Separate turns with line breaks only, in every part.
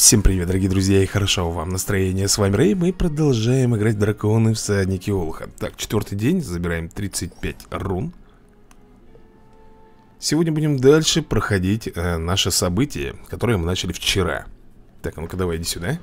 Всем привет, дорогие друзья, и хорошо вам настроение. С вами Рэй, мы продолжаем играть в Драконы Всадники Олуха. Так, четвертый день, забираем 35 рун. Сегодня будем дальше проходить наше событие, которое мы начали вчера. Так, а ну-ка давай, иди сюда.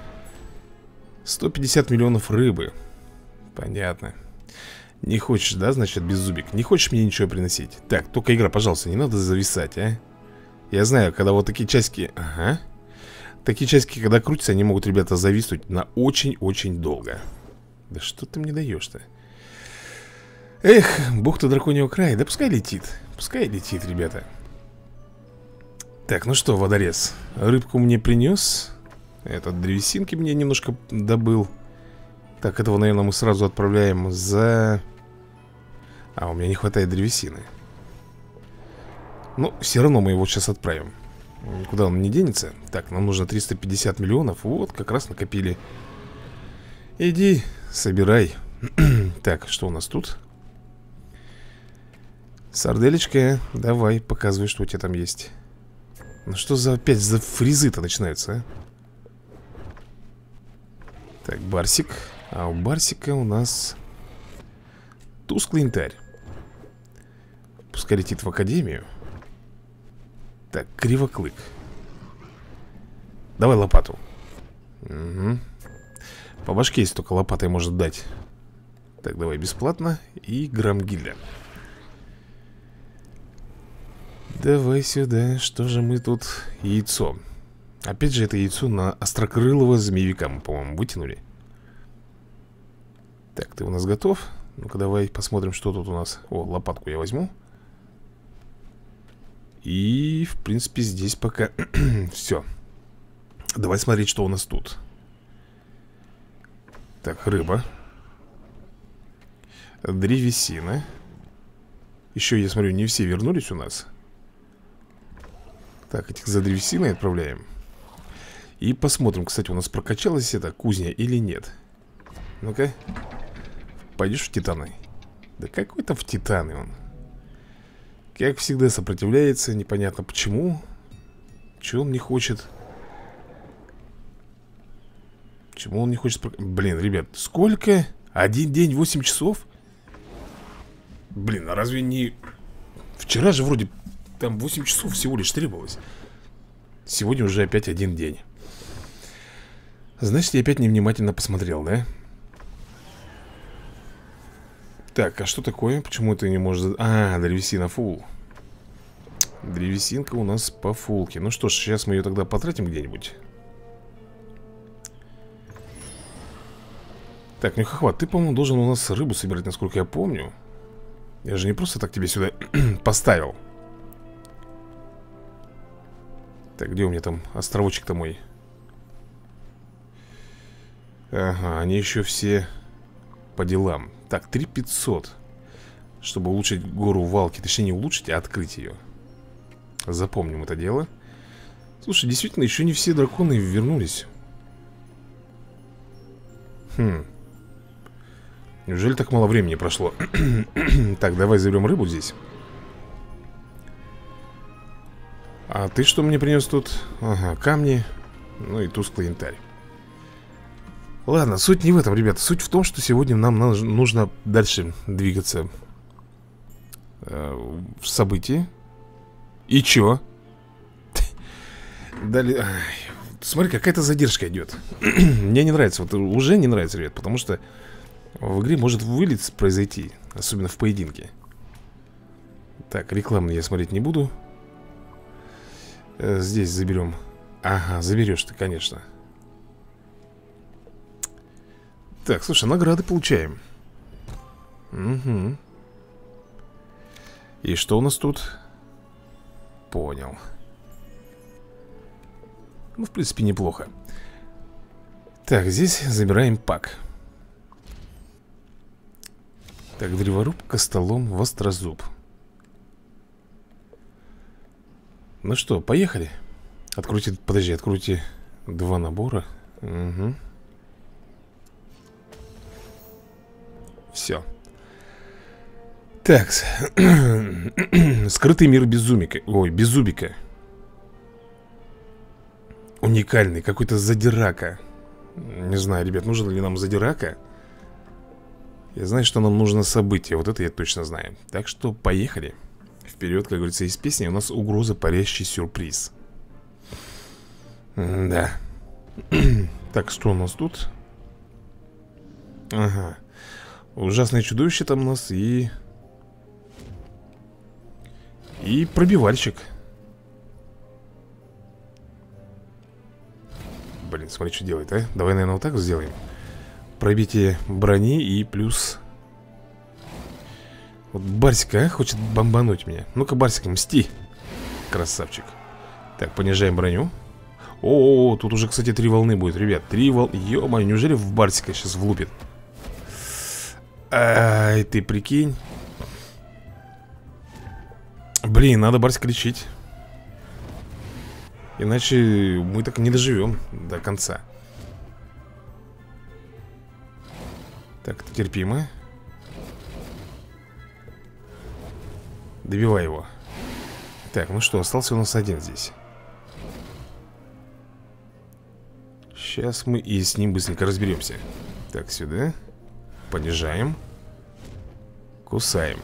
150 миллионов рыбы. Понятно. Не хочешь, да, значит, беззубик? Не хочешь мне ничего приносить? Так, только игра, пожалуйста, не надо зависать, а? Я знаю, когда вот такие часики... Ага. Такие часики, когда крутятся, они могут, ребята, зависнуть на очень-очень долго. Да что ты мне даешь-то? Эх, бухта Драконьего края. Да пускай летит. Пускай летит, ребята. Так, ну что, водорез. Рыбку мне принес. Этот древесинки мне немножко добыл. Так, этого, наверное, мы сразу отправляем за... А, у меня не хватает древесины. Ну, все равно мы его сейчас отправим. Никуда он не денется. Так, нам нужно 350 миллионов. Вот, как раз накопили. Иди, собирай. Так, что у нас тут? Сарделечка, давай, показывай, что у тебя там есть. Ну что за опять за фризы-то начинаются, а? Так, барсик. А у барсика у нас тусклый янтарь. Пускай летит в академию. Так, кривоклык. Давай лопату. Угу. По башке есть только лопатой может дать. Так, давай бесплатно. И грамгильда. Давай сюда. Что же мы тут? Яйцо. Опять же это яйцо на острокрылого змеевика мы, по-моему, вытянули. Так, ты у нас готов? Ну-ка давай посмотрим, что тут у нас. О, лопатку я возьму. И, в принципе, здесь пока все. Давай смотреть, что у нас тут. Так, рыба. Древесина. Еще, я смотрю, не все вернулись у нас. Так, этих за древесиной отправляем. И посмотрим, кстати, у нас прокачалась эта кузня или нет. Ну-ка. Пойдешь в титаны? Да какой там в титаны он? Как всегда сопротивляется, непонятно почему. Чего он не хочет? Почему он не хочет... Блин, ребят, сколько? Один день, 8 часов? Блин, а разве не... Вчера же вроде там 8 часов всего лишь требовалось. Сегодня уже опять один день. Значит, я опять невнимательно посмотрел, да? Так, а что такое? Почему ты не можешь... А, древесина фул. Древесинка у нас по фулке. Ну что ж, сейчас мы ее тогда потратим где-нибудь. Так, Нюхохват, ты, по-моему, должен у нас рыбу собирать, насколько я помню. Я же не просто так тебе сюда поставил. Так, где у меня там островочек-то мой? Ага, они еще все по делам. Так, 3500. Чтобы улучшить гору Валки. Точнее, не улучшить, а открыть ее. Запомним это дело. Слушай, действительно, еще не все драконы вернулись. Неужели так мало времени прошло? Так, давай заберем рыбу здесь. А ты что мне принес тут? Ага, камни. Ну и тусклый янтарь. Ладно, суть не в этом, ребята. Суть в том, что сегодня нам нужно дальше двигаться в событии. И чё? Далее... Смотри, какая-то задержка идет. Мне не нравится, вот уже не нравится, ребят. Потому что в игре может вылет произойти. Особенно в поединке. Так, рекламу я смотреть не буду. Здесь заберем. Ага, заберешь ты, конечно. Так, слушай, награды получаем. Угу. И что у нас тут? Понял. Ну, в принципе, неплохо. Так, здесь забираем пак. Так, древоруб, костолом, вострозуб. Ну что, поехали. Откройте, подожди, откройте 2 набора. Угу. Все. Так, скрытый мир безумика. Ой, беззубика. уникальный, какой-то задирака. Не знаю, ребят, нужен ли нам задирака. Я знаю, что нам нужно событие. Вот это я точно знаю. Так что поехали. Вперед, как говорится, из песни. У нас угроза, парящий сюрприз. Да. Так, что у нас тут? Ага. Ужасное чудовище там у нас и пробивальщик. Блин, смотри, что делает, а? Давай, наверное, вот так сделаем. Пробитие брони и плюс... Вот Барсик, а? Хочет бомбануть меня. Ну-ка, Барсик, мсти. Красавчик. Так, понижаем броню. О, тут уже, кстати, 3 волны будет, ребят. 3 волны. Ё-моё, неужели в Барсика сейчас влупит? Ай, ты прикинь. Блин, надо Барсика лечить. Иначе мы так не доживем до конца. Так, это терпимо. Добивай его. Так, ну что, остался у нас один здесь. Сейчас мы и с ним быстренько разберемся. Так, сюда. Понижаем. Кусаем.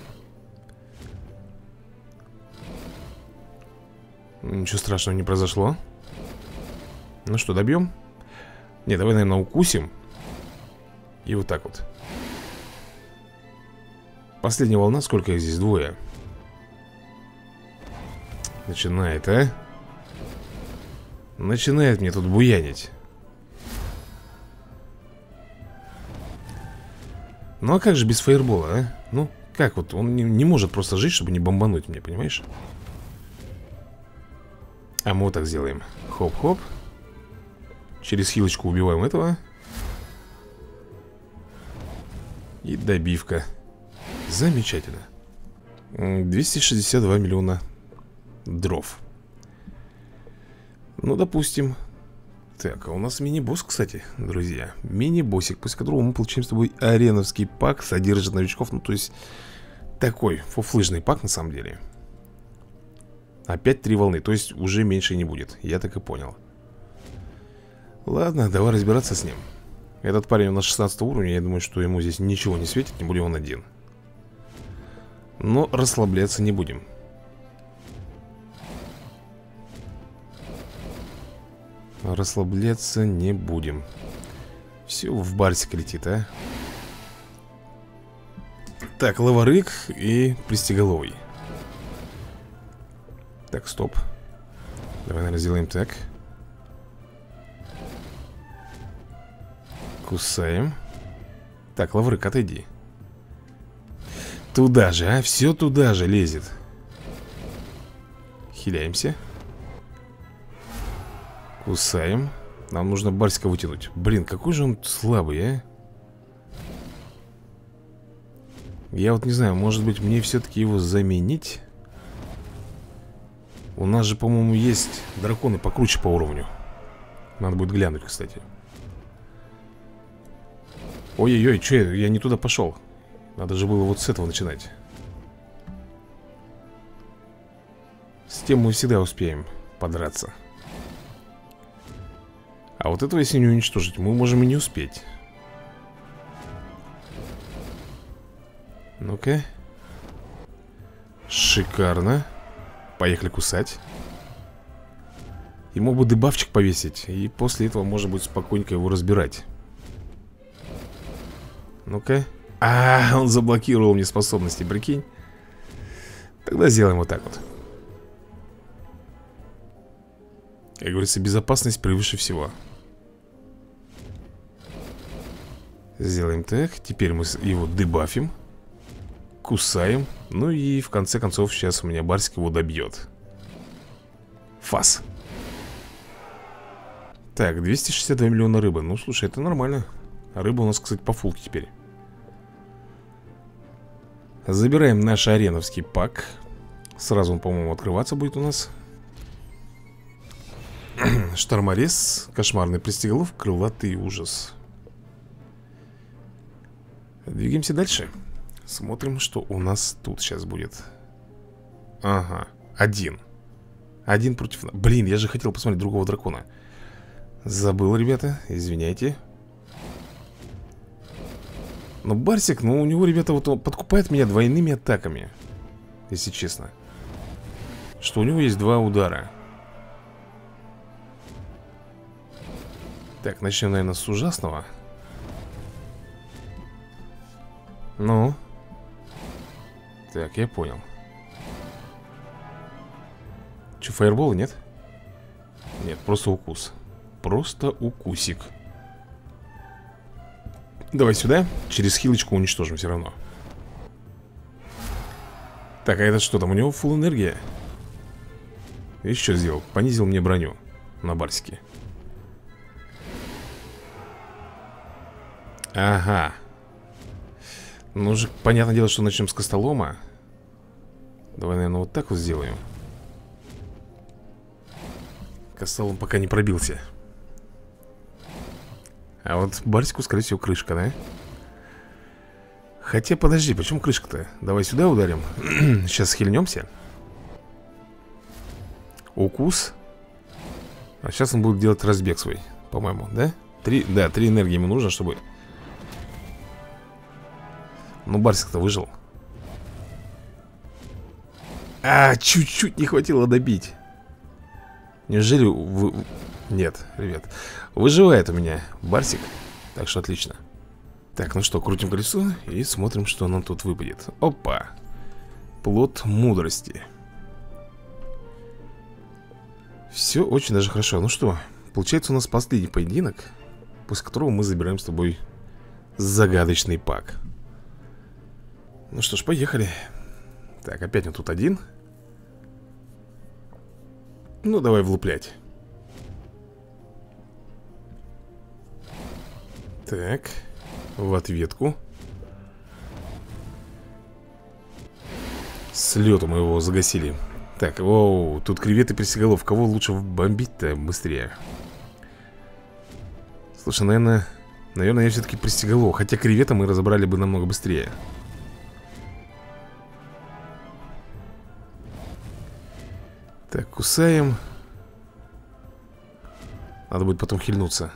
Ничего страшного не произошло. Ну что, добьем? Не, давай, наверное, укусим. И вот так вот. Последняя волна, сколько их здесь? 2. Начинает, а? Начинает мне тут буянить. Ну а как же без фаербола, а? Ну, как вот? Он не может просто жить, чтобы не бомбануть мне, понимаешь? А мы вот так сделаем. Хоп-хоп. Через хилочку убиваем этого. И добивка. Замечательно. 262 миллиона дров. Ну, допустим. Так, а у нас мини-босс, кстати, друзья. Мини-боссик, после которого мы получаем с тобой ареновский пак. Содержит новичков, ну, то есть такой фуфлыжный пак, на самом деле. Опять 3 волны, то есть уже меньше не будет. Я так и понял. Ладно, давай разбираться с ним. Этот парень у нас 16 уровня. Я думаю, что ему здесь ничего не светит, тем более он один. Но расслабляться не будем. Расслабляться не будем. Все в Барсик летит, а. Так, ловорык и пристеголовый. Так, стоп. Давай, наверное, сделаем так. Кусаем. Так, лаврык, отойди. Туда же, а? Все туда же лезет. Хиляемся. Кусаем. Нам нужно Барсика вытянуть. Блин, какой же он слабый, а? Я вот не знаю, может быть мне все-таки его заменить? У нас же, по-моему, есть драконы покруче по уровню. Надо будет глянуть, кстати. Ой-ой-ой, что я не туда пошел. Надо же было вот с этого начинать. С тем мы всегда успеем подраться. А вот этого, если не уничтожить, мы можем и не успеть. Ну-ка. Шикарно. Поехали кусать. И мог бы дебафчик повесить. И после этого можно будет спокойненько его разбирать. Ну-ка. Он заблокировал мне способности, прикинь. Тогда сделаем вот так вот. Как говорится, безопасность превыше всего. Сделаем так. Теперь мы его дебафим. Кусаем. Ну и в конце концов сейчас у меня Барсик его добьет. Фас. Так, 262 миллиона рыбы. Ну, слушай, это нормально. Рыба у нас, кстати, по фулке теперь. Забираем наш ареновский пак. Сразу он, по-моему, открываться будет у нас. Шторморез, кошмарный пристеголов, крылатый ужас. Двигаемся дальше. Смотрим, что у нас тут сейчас будет. Ага, один против... Блин, я же хотел посмотреть другого дракона. Забыл, ребята, извиняйте. Но Барсик, ну у него, ребята, вот он подкупает меня двойными атаками. Если честно. Что у него есть 2 удара. Так, начнем, наверное, с ужасного. Ну. Так, я понял. Че, фаербола нет? Нет, просто укус. Просто укусик. Давай сюда. Через хилочку уничтожим все равно. Так, а это что там? У него фулл энергия. И что сделал? Понизил мне броню на Барсике. Ага. Ну же, понятное дело, что начнем с костолома. Давай, наверное, вот так вот сделаем. Костолом пока не пробился. А вот Барсику, скорее всего, крышка, да? Хотя, подожди, почему крышка-то? Давай сюда ударим. Сейчас хильнемся. Укус. А сейчас он будет делать разбег свой, по-моему, да? 3 энергии ему нужно, чтобы... Ну, Барсик-то выжил. А, чуть-чуть не хватило добить. Неужели вы... Нет, ребят. Выживает у меня Барсик. Так что отлично. Так, ну что, крутим колесо и смотрим, что нам тут выпадет. Опа. Плод мудрости. Все очень даже хорошо. Ну что, получается у нас последний поединок, после которого мы забираем с тобой загадочный пак. Ну что ж, поехали. Так, опять он тут один. Ну, давай влуплять. Так, в ответку. С лету мы его загасили. Так, оу, тут креветы пресеголов. Кого лучше бомбить-то быстрее? Слушай, наверное, я все-таки пресеголов. Хотя кревета мы разобрали бы намного быстрее. Так, кусаем. Надо будет потом хильнуться.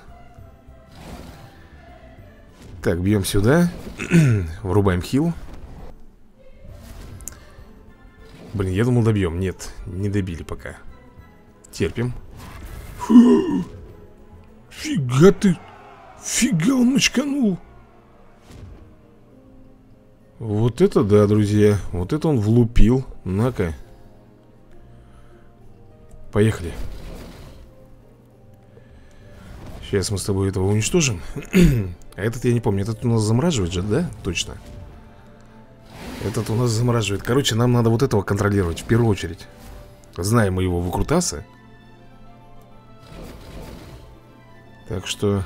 Так, бьем сюда. Врубаем хил. Блин, я думал добьем. Нет, не добили пока. Терпим. Фу. Фига ты. Фига он мочканул. Вот это да, друзья. Вот это он влупил. На-ка. Поехали. Сейчас мы с тобой этого уничтожим. А этот я не помню. Этот у нас замораживает же, да? Точно. Этот у нас замораживает. Короче, нам надо вот этого контролировать в первую очередь. Знаем мы его выкрутасы. Так что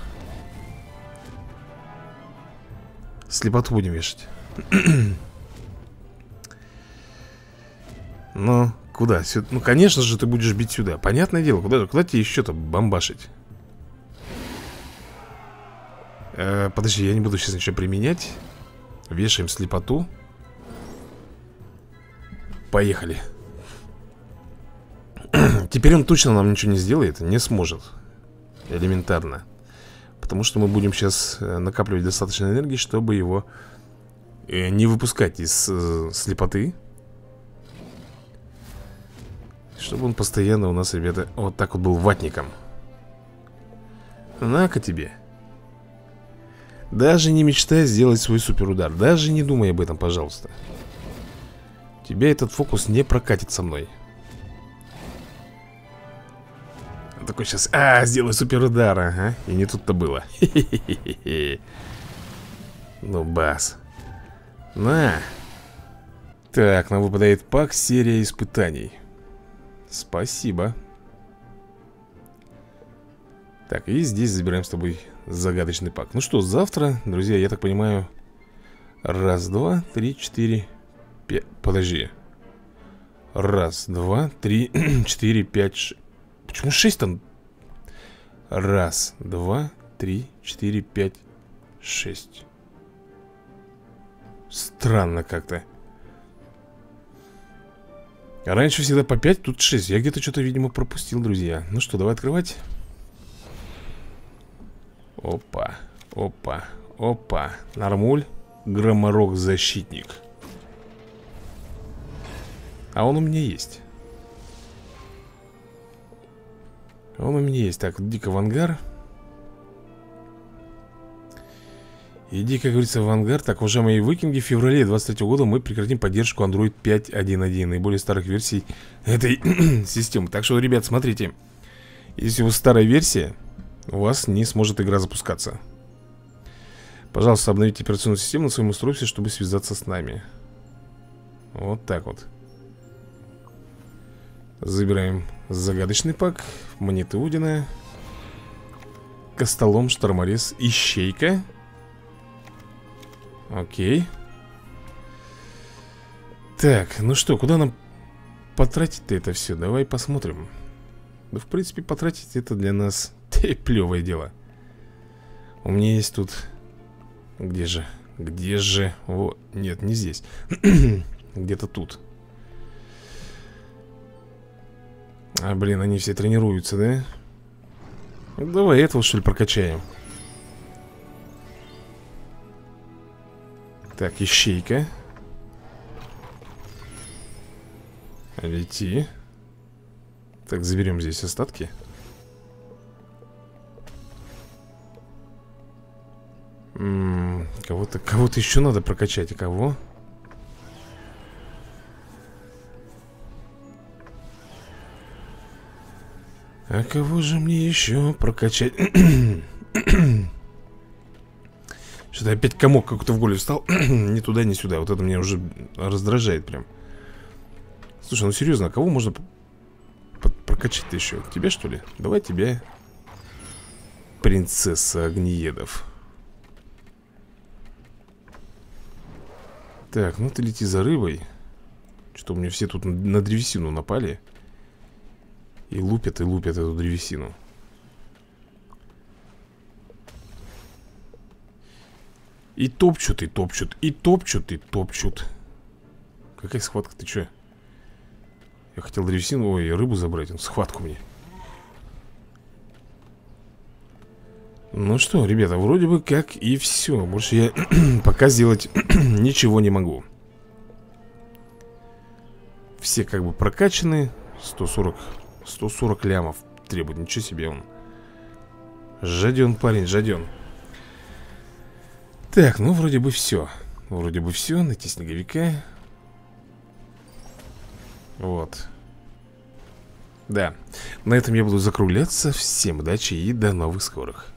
слепоту будем вешать. Но куда? Ну, конечно же, ты будешь бить сюда. Понятное дело, куда тебе еще-то бомбашить? Подожди, я не буду сейчас ничего применять. Вешаем слепоту. Поехали. Теперь он точно нам ничего не сделает. Не сможет. Элементарно. Потому что мы будем сейчас накапливать достаточно энергии, чтобы его не выпускать из слепоты. Чтобы он постоянно у нас, ребята, вот так вот был ватником. На-ка тебе. Даже не мечтай сделать свой суперудар. Даже не думай об этом, пожалуйста. Тебя этот фокус не прокатит со мной. Он такой сейчас, сделай суперудар, ага. И не тут-то было. Ну, бас. На. Так, нам выпадает пак серия испытаний. Спасибо. Так, и здесь забираем с тобой загадочный пак. Ну что, завтра, друзья, я так понимаю, 1, 2, 3, 4, 5. Подожди. 1, 2, 3, 4, 5, 6. Почему 6 там? 1, 2, 3, 4, 5, 6. Странно как-то. Раньше всегда по 5, тут 6. Я где-то что-то, видимо, пропустил, друзья. Ну что, давай открывать. Опа, опа, опа. Нормуль. Громорок-защитник. А он у меня есть. Он у меня есть. Так, иди-ка в ангар. Иди, как говорится, в ангар. Так, уважаемые викинги, в феврале 23 года мы прекратим поддержку Android 5.1.1 и более старых версий этой системы. Так что, ребят, смотрите. Если у вас старая версия, у вас не сможет игра запускаться. Пожалуйста, обновите операционную систему на своем устройстве, чтобы связаться с нами. Вот так вот. Забираем загадочный пак. Монеты Удина. Костолом, шторморез, ищейка. Окей. Так, ну что, куда нам потратить-то это все? Давай посмотрим. Да, в принципе, потратить это для нас плевое дело. У меня есть тут... Где же? Где же? О, нет, не здесь. Где-то тут. А, блин, они все тренируются, да? Ну, давай этого, что ли, прокачаем. Так, ищейка. Лети. Так, заберем здесь остатки. Кого-то еще надо прокачать. А кого? А кого же мне еще прокачать? Что-то опять комок какой-то в голове встал. Ни туда, ни сюда. Вот это меня уже раздражает прям. Слушай, ну серьезно, а кого можно прокачать-то еще? Тебя, что ли? Давай тебя. Принцесса огнеедов. Так, ну ты лети за рыбой. Что у меня все тут на древесину напали. И лупят эту древесину. И топчут, и топчут, и топчут, и топчут. Какая схватка, ты че? Я хотел древесину, ой, рыбу забрать, он схватку мне. Ну что, ребята, вроде бы как и все. Больше я пока сделать ничего не могу. Все как бы прокачаны. 140 лямов требует, ничего себе он. Жаден парень, жаден. Так, ну вроде бы все. Вроде бы все, найти снеговика. Вот. Да, на этом я буду закругляться. Всем удачи и до новых скорых.